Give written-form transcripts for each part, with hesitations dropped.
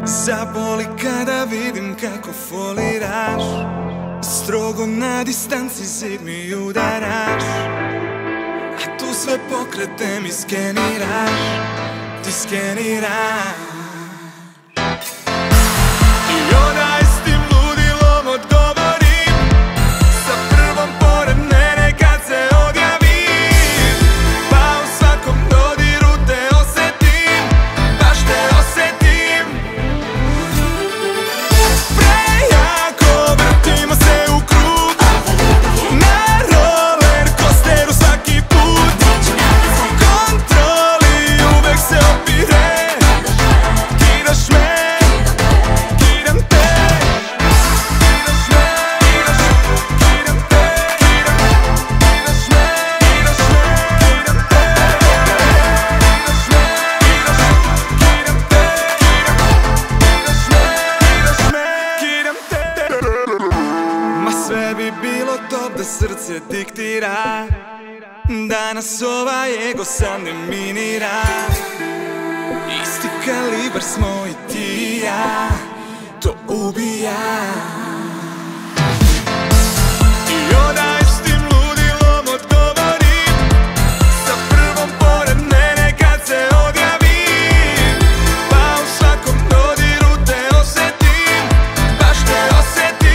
Zaboli kada vidim kako foliraš, strogo na distanci zid mi udaraš, a tu sve pokrete mi skeniraš, ti skeniraš. I onaj s tim ludilom odgovorim, sa prvom pored mene kad se odjavim, pa u svakom dodiru te osetim, baš te osetim. Prejako vrtimo se u krug, na roller coasteru svaki put, kontroli uvek se opire, kidaš me. Sve bi bilo top da srce diktira, da nas ovaj ego sam ne minira. Isti kalibar smo i ti i ja, to ubija. I onaj s tim ludilom odgovorim, sa prvom pored mene kad se odjavim, pa u svakom dodiru te osetim, baš te osetim.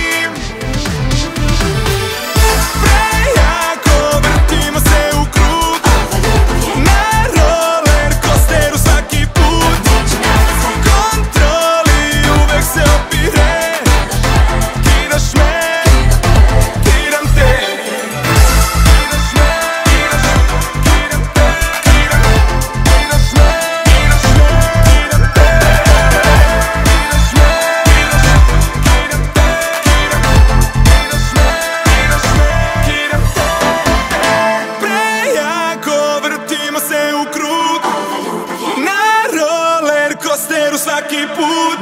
Svaki put,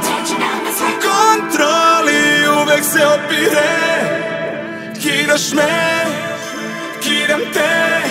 kontroli uvek se opire, kidaš me, kidam te.